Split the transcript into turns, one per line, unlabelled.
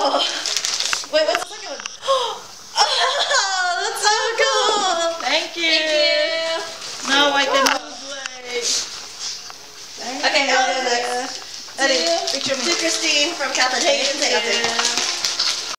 Oh. Wait, what's the second one? Oh, that's so cool.
Thank you.
Thank you.
Now I can lose weight.
Okay, I'll go next. Eddie, picture me. To Christine from Kathleen Hagen. Say nothing.